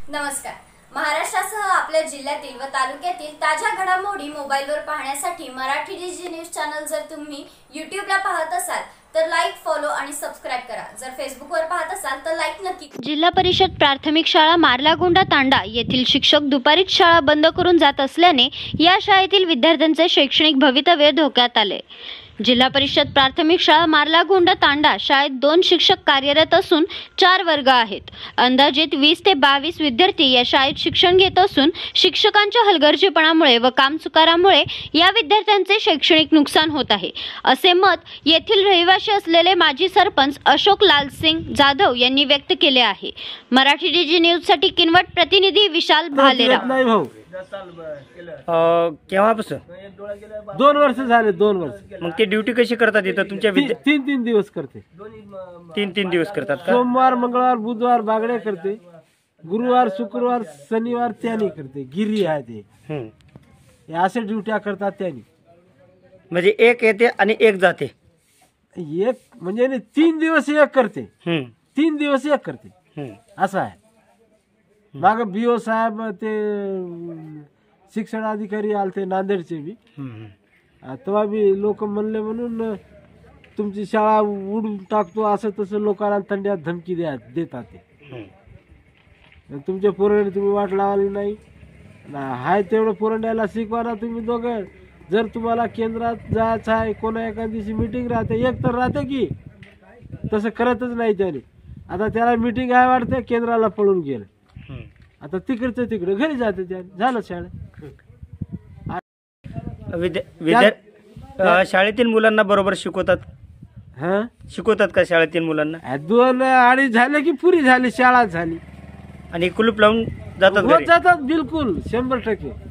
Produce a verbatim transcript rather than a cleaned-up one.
नमस्कार. महाराष्ट्रासह आपल्या जिल्ह्यातील व तालुक्यातील ताज्या घडामोडी मोबाईलवर पाहण्यासाठी मराठी डीजी न्यूज चॅनल जर तुम्ही यूट्यूबला पाहत असाल तर लाईक, फॉलो आणि सबस्क्राइब करा. जर फेसबुकवर पाहत असाल तर लाईक नक्की. जिल्हा परिषद प्राथमिक शाळा मार्लागोंडा तांडा येथील शिक्षक दुपारीच शाळा बंद करून जात असल्याने या शाळेतील विद्यार्थ्यांचे शैक्षणिक भवितव्य धोक्यात आले. जिल्हा परिषद प्राथमिक शाळा मार्लागोंडा तांडा शाळेत दोन शिक्षक कार्यरत असून चार वर्ग आहेत. अंदाजित वीस ते बावीस विद्यार्थी या शाळेत शिक्षण घेत असून शिक्षकांच्या हलगर्जीपणामुळे व कामचुकारामुळे या विद्यार्थ्यांचे शैक्षणिक नुकसान होत आहे, असे मत येथील रहिवासी असलेले माजी सरपंच अशोक लालसिंग जाधव यांनी व्यक्त केले आहे. मराठी डीजी न्यूज साठी किनवट प्रतिनिधी विशाल भालेराव. केव्हापासून? दोन वर्ष झाले. दोन वर्ष. मग ते ड्युटी कशी करतात इथं तुमच्या विद्या तीन तीन दिवस करते. तीन तीन दिवस करतात का? सोमवार, मंगळवार, बुधवार बागडे करते, गुरुवार, शुक्रवार, शनिवार त्यांनी करते. गिरी आहे ते. हम्म. असे ड्युट्या करतात त्यांनी. म्हणजे एक येते आणि एक जाते. एक म्हणजे नाही, तीन दिवस एक करते. हम्म. तीन दिवस एक करते. हम्म. असं आहे. माग बीओ साहेब ते शिक्षण अधिकारी आलते नांदेडचे बी. हम्म. तेव्हा बी लोक म्हणले म्हणून तुमची शाळा उडून टाकतो असं तसं लोकांना थंड्यात धमकी द्या देतात ते. हम्म. तुमच्या पोरांनी तुम्ही वाट लावली नाही. हाय तेवढं पोरांड्याला शिकवा ना तुम्ही दोघं. जर तुम्हाला केंद्रात जायचं आहे, कोणा एका दिवशी मिटिंग राहते, एक तर राहते की तसं करतच नाही त्याने. आता त्याला मिटिंग आहे वाटते, केंद्राला पळून गेलं. आता तिकडचं तिकडे घरी जाते त्या. झालं शाळेत. विद्या विद्या शाळेतील मुलांना बरोबर शिकवतात? हा, शिकवतात का शाळेतील मुलांना? दोन अडीच झाले की पुरी झाली, शाळा झाली आणि कुलूप लावून जातात होत घरी? जातात बिलकुल शंभर टक्के.